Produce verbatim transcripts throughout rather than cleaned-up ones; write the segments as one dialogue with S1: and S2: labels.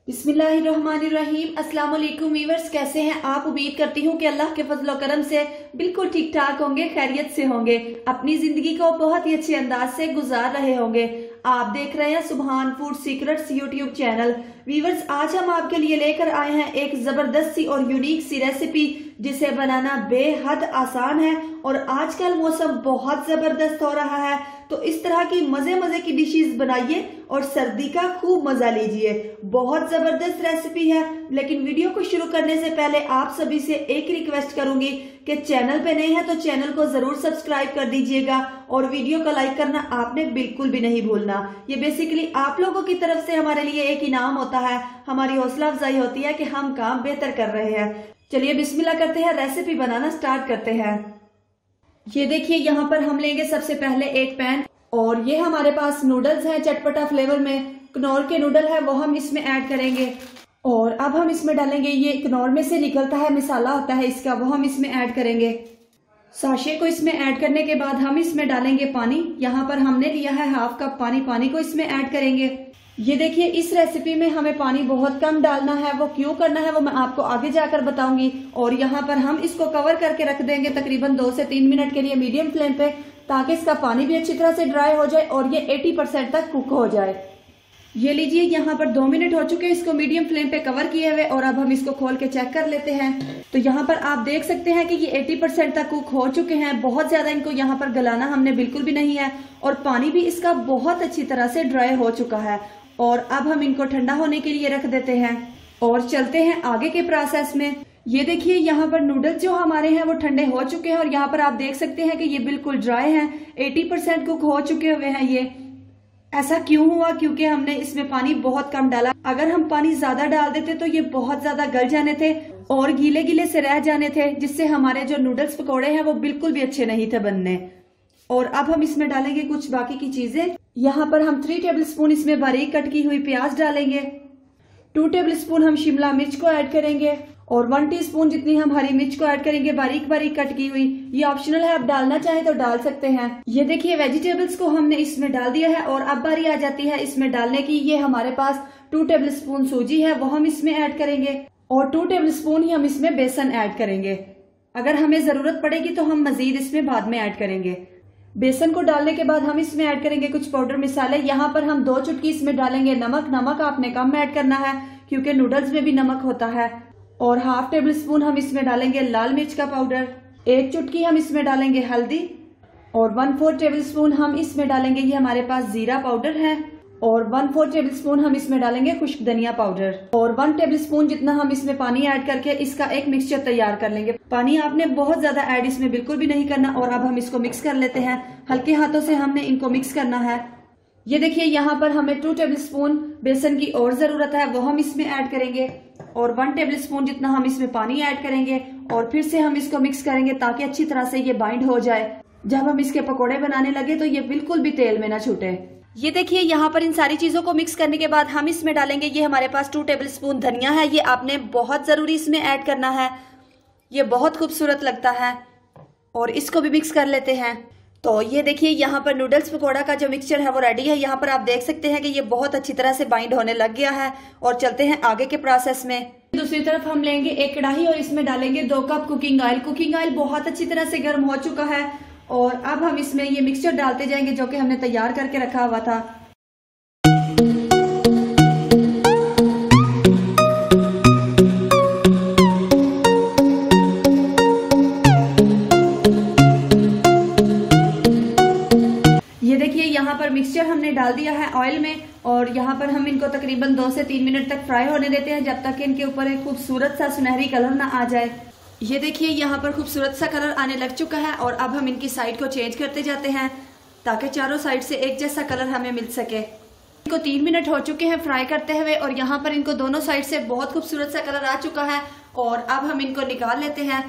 S1: बिस्मिल्लाहिर्रहमानिर्रहीम। अस्सलाम वालेकुम व्यूअर्स, कैसे हैं आप? उम्मीद करती हूँ कि अल्लाह के फजल करम से बिल्कुल ठीक ठाक होंगे, खैरियत से होंगे, अपनी जिंदगी को बहुत ही अच्छे अंदाज से गुजार रहे होंगे। आप देख रहे हैं Subhan food secrets YouTube channel. Viewers, आज हम आपके लिए लेकर आए हैं एक जबरदस्त सी और यूनिक सी रेसिपी जिसे बनाना बेहद आसान है और आजकल मौसम बहुत जबरदस्त हो रहा है, तो इस तरह की मजे मजे की डिशेस बनाइए और सर्दी का खूब मजा लीजिए। बहुत जबरदस्त रेसिपी है, लेकिन वीडियो को शुरू करने से पहले आप सभी से एक रिक्वेस्ट करूंगी कि चैनल पे नए हैं तो चैनल को जरूर सब्सक्राइब कर दीजिएगा और वीडियो को लाइक करना आपने बिल्कुल भी नहीं भूलना। ये बेसिकली आप लोगों की तरफ से हमारे लिए एक इनाम होता है, हमारी हौसला अफजाई होती है कि हम काम बेहतर कर रहे हैं। चलिए बिस्मिल्लाह करते हैं, रेसिपी बनाना स्टार्ट करते हैं। ये देखिए, यहाँ पर हम लेंगे सबसे पहले एक पैन और ये हमारे पास नूडल्स हैं चटपटा फ्लेवर में, कनौर के नूडल है वो हम इसमें ऐड करेंगे। और अब हम इसमें डालेंगे, ये कनौर में से निकलता है मसाला होता है इसका, वो हम इसमें ऐड करेंगे। साशे को इसमें ऐड करने के बाद हम इसमें डालेंगे पानी। यहाँ पर हमने लिया है हाफ कप पानी, पानी को इसमें ऐड करेंगे। ये देखिए, इस रेसिपी में हमें पानी बहुत कम डालना है, वो क्यों करना है वो मैं आपको आगे जाकर बताऊंगी। और यहाँ पर हम इसको कवर करके रख देंगे तकरीबन दो से तीन मिनट के लिए मीडियम फ्लेम पे, ताकि इसका पानी भी अच्छी तरह से ड्राई हो जाए और ये अस्सी परसेंट तक कुक हो जाए। ये लीजिए, यहाँ पर दो मिनट हो चुके हैं इसको मीडियम फ्लेम पे कवर किए हुए, और अब हम इसको खोल के चेक कर लेते हैं। तो यहाँ पर आप देख सकते हैं कि ये अस्सी परसेंट तक कुक हो चुके हैं। बहुत ज्यादा इनको यहाँ पर गलाना हमने बिल्कुल भी नहीं है और पानी भी इसका बहुत अच्छी तरह से ड्राई हो चुका है। और अब हम इनको ठंडा होने के लिए रख देते हैं और चलते हैं आगे के प्रोसेस में। ये देखिए, यहाँ पर नूडल्स जो हमारे हैं वो ठंडे हो चुके हैं और यहाँ पर आप देख सकते हैं कि ये बिल्कुल ड्राई हैं, अस्सी परसेंट कुक हो चुके हुए हैं। ये ऐसा क्यों हुआ? क्योंकि हमने इसमें पानी बहुत कम डाला। अगर हम पानी ज्यादा डाल देते तो ये बहुत ज्यादा गल जाने थे और गीले गीले से रह जाने थे, जिससे हमारे जो नूडल्स पकौड़े हैं वो बिल्कुल भी अच्छे नहीं थे बनने। और अब हम इसमें डालेंगे कुछ बाकी की चीजें। यहाँ पर हम थ्री टेबल स्पून इसमें बारीक कट की हुई प्याज डालेंगे, टू टेबल स्पून हम शिमला मिर्च को ऐड करेंगे और वन टीस्पून जितनी हम हरी मिर्च को ऐड करेंगे बारीक बारीक कट की हुई। ये ऑप्शनल है, आप डालना चाहें तो डाल सकते हैं। ये देखिए, वेजिटेबल्स को हमने इसमें डाल दिया है और अब बारी आ जाती है इसमें डालने की। ये हमारे पास टू टेबल स्पून सूजी है, वो हम इसमें ऐड करेंगे और टू टेबल स्पून ही हम इसमें बेसन ऐड करेंगे। अगर हमें जरूरत पड़ेगी तो हम मजीद इसमें बाद में ऐड करेंगे। बेसन को डालने के बाद हम इसमें ऐड करेंगे कुछ पाउडर मसाले। यहाँ पर हम दो चुटकी इसमें डालेंगे नमक। नमक आपने कम ऐड करना है क्योंकि नूडल्स में भी नमक होता है। और हाफ टेबल स्पून हम इसमें डालेंगे लाल मिर्च का पाउडर, एक चुटकी हम इसमें डालेंगे हल्दी और वन फोर टेबल स्पून हम इसमें डालेंगे, ये हमारे पास जीरा पाउडर है, और वन फोर टेबल स्पून हम इसमें डालेंगे खुश्क धनिया पाउडर, और वन टेबल स्पून जितना हम इसमें पानी ऐड करके इसका एक मिक्सचर तैयार कर लेंगे। पानी आपने बहुत ज्यादा ऐड इसमें बिल्कुल भी नहीं करना। और अब हम इसको मिक्स कर लेते हैं, हल्के हाथों से हमने इनको मिक्स करना है। ये देखिए, यहाँ पर हमें टू टेबल स्पून बेसन की और जरूरत है, वो हम इसमें ऐड करेंगे और वन टेबल स्पून जितना हम इसमें पानी ऐड करेंगे और फिर से हम इसको मिक्स करेंगे ताकि अच्छी तरह से ये बाइंड हो जाए। जब हम इसके पकोड़े बनाने लगे तो ये बिल्कुल भी तेल में ना छूटे। ये देखिए, यहाँ पर इन सारी चीजों को मिक्स करने के बाद हम इसमें डालेंगे, ये हमारे पास टू टेबल स्पून धनिया है, ये आपने बहुत जरूरी इसमें ऐड करना है, ये बहुत खूबसूरत लगता है। और इसको भी मिक्स कर लेते हैं। तो ये देखिए, यहाँ पर नूडल्स पकौड़ा का जो मिक्सचर है वो रेडी है। यहाँ पर आप देख सकते हैं कि ये बहुत अच्छी तरह से बाइंड होने लग गया है। और चलते हैं आगे के प्रोसेस में। दूसरी तरफ हम लेंगे एक कढ़ाई और इसमें डालेंगे दो cup cooking oil. Cooking oil बहुत अच्छी तरह से गर्म हो चुका है और अब हम इसमें ये मिक्सचर डालते जाएंगे जो कि हमने तैयार करके रखा हुआ था। ये देखिए, यहाँ पर मिक्सचर हमने डाल दिया है ऑयल में और यहाँ पर हम इनको तकरीबन दो से तीन मिनट तक फ्राई होने देते हैं, जब तक इनके ऊपर एक खूबसूरत सा सुनहरी कलर ना आ जाए। ये देखिए, यहाँ पर खूबसूरत सा कलर आने लग चुका है और अब हम इनकी साइड को चेंज करते जाते हैं ताकि चारों साइड से एक जैसा कलर हमें मिल सके। इनको तीन मिनट हो चुके हैं फ्राई करते हुए और यहाँ पर इनको दोनों साइड से बहुत खूबसूरत सा कलर आ चुका है और अब हम इनको निकाल लेते हैं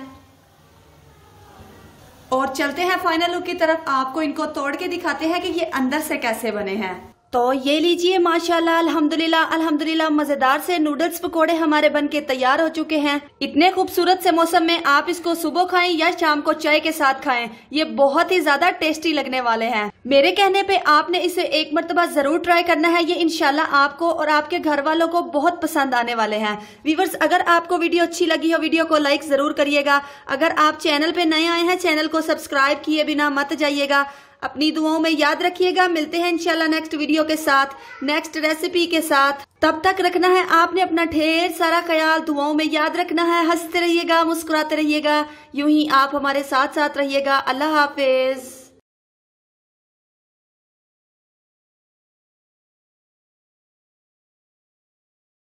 S1: और चलते हैं फाइनल लुक की तरफ। आपको इनको तोड़ के दिखाते हैं कि ये अंदर से कैसे बने हैं। तो ये लीजिए माशाल्लाह अल्हम्दुलिल्लाह अल्हम्दुलिल्लाह मजेदार से नूडल्स पकोड़े हमारे बनके तैयार हो चुके हैं। इतने खूबसूरत से मौसम में आप इसको सुबह खाएं या शाम को चाय के साथ खाएं, ये बहुत ही ज्यादा टेस्टी लगने वाले हैं। मेरे कहने पे आपने इसे एक मरतबा जरूर ट्राई करना है, ये इंशाल्लाह आपको और आपके घर वालों को बहुत पसंद आने वाले हैं। व्यूअर्स, अगर आपको वीडियो अच्छी लगी हो वीडियो को लाइक जरूर करिएगा। अगर आप चैनल पे नए आए हैं चैनल को सब्सक्राइब किए बिना मत जाइएगा। अपनी दुआओं में याद रखिएगा। मिलते हैं इंशाल्लाह नेक्स्ट वीडियो के साथ, नेक्स्ट रेसिपी के साथ। तब तक रखना है आपने अपना ढेर सारा ख्याल, दुआओं में याद रखना है। हंसते रहिएगा, मुस्कुराते रहिएगा, यूं ही आप हमारे साथ साथ रहिएगा। अल्लाह हाफिज।